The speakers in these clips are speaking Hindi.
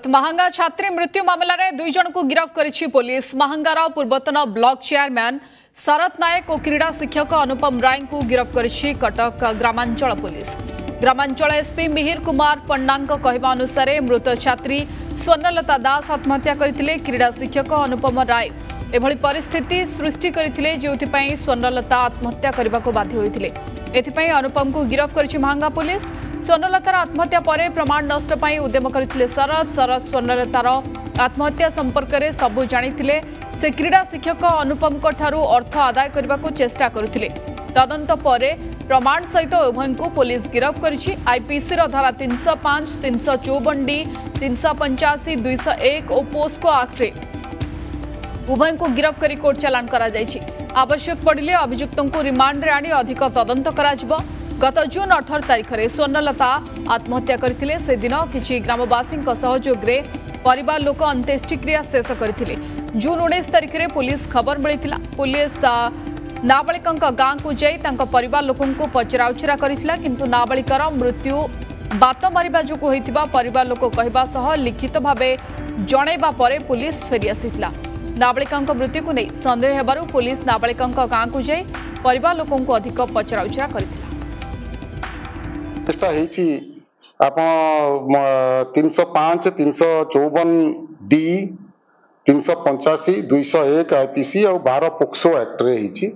महांगा छात्री मृत्यु मामला रे दुई जन को गिरफ्त करिछि पुलिस। महांगार पूर्वतन ब्लॉक चेयरमैन शरत नायक और क्रीड़ा शिक्षक अनुपम राय को गिरफ्त करिछि कटक ग्रामांचल पुलिस। ग्रामांचल एसपी मिहिर कुमार पंडा कहवा अनुसार मृत छात्री स्वर्णलता दास आत्महत्या करथिले। क्रीड़ा शिक्षक अनुपम राय एभली परिस्थिति सृष्टि करथिले जेउथिपई स्वर्णलता आत्महत्या करने को बाध्य होइथिले। एथिपई अनुपम को गिरफ्त करिछि महांगा पुलिस। स्वर्णलतार आत्महत्या पर प्रमाण नष्ट पाई उद्यम करथिले शरत स्वर्णलतार आत्महत्या संपर्क में सबू जानिथिले। से क्रीड़ा शिक्षक अनुपम को ठारू अर्थ आदाय करने को चेष्टा करुथिले। तदंत पर प्रमाण सहित उभय को पुलिस गिरफ्त करिछि। आईपीसी धारा 305, 354 डी, 385, 201 और पोस्को एक्ट उभय को गिरफ्त कर कोर्ट चालान करा जायछि। आवश्यक पड़िले अभियुक्तों को रिमांड रे आनी अधिक तदंत कराजिबो। गत जून 18 तारिख में स्वर्णलता आत्महत्या करथिले। से दिन किछि ग्रामवासी सहयोग रे परिवार लोक अंत्येष्टिक्रिया शेष करथिले। जून 19 तारिख में पुलिस खबर मिलिथिला। पुलिस नाबालिका गाँ को जाई तांका परिवार लोकन को पचराउचरा करथिला, किंतु नाबालिकार मृत्यु बात मारिबा जोगु होइतिबा परिवार लोक कहबा सह लिखित भावे जणैबा परे पुलिस फेरी आसिथिला। नाबालिका मृत्यु को नहीं सन्देह हेबारु पुलिस नाबालिका गाँ को जाई परिवार लोकों को अधिक पचराउचरा करथिला। चेष्टा हेछि आपण 305, 354 डी, 385, 201 आईपीसी और 12 पोक्सो एक्ट रे हेछि।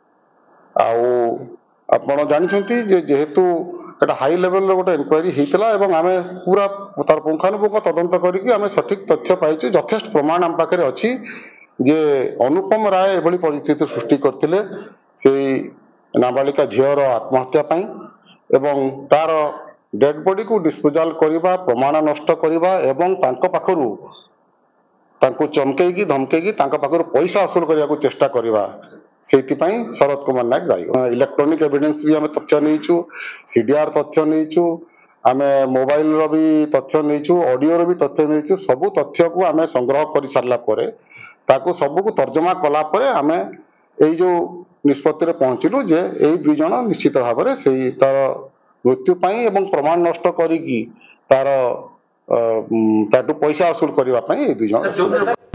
आपण जानिछंती जे जेहेतु एटा हाई लेवल रो गोटे इंक्वायरी हेतला एवं आमे पूरा तार पुंखानुपुंख तदंत करिकि आमे सठिक तथ्य पाइछु। यथेष्ट प्रमाण आम पाखरे अछि जे अनुपम राय एभली परिस्थिति सृष्टि करथिले से नाबालिका झीवर आत्महत्या पाई एवं तार डेड बॉडी को डिस्पोजाल करबा, प्रमाण नष्ट करबा एवं तांको पाखरु तांको चमकेगी धमकेगी तांको पाखरु पैसा असूल करबा को चेष्टा करबा। सेतिपई शरत कुमार नायक दायी। इलेक्ट्रॉनिक एविडेंस भी आमे तथ्य नैचु, सीडीआर तथ्य नैचु, आमे मोबाइल रो भी तथ्य नैचु, ऑडियो रो भी तथ्य नैचु। सबु तथ्य को आमे संग्रह कर सारला परे ताको सबु को तर्जमा कला परे आमे एई जो निष्पत्ति रे पहुंचिलु जे एई दुई जण निश्चित भाव में सेई तार मृत्यु पाई एवं प्रमाण नष्ट करिकि तार ताटू पैसा असूल करबा पई एई दुई जण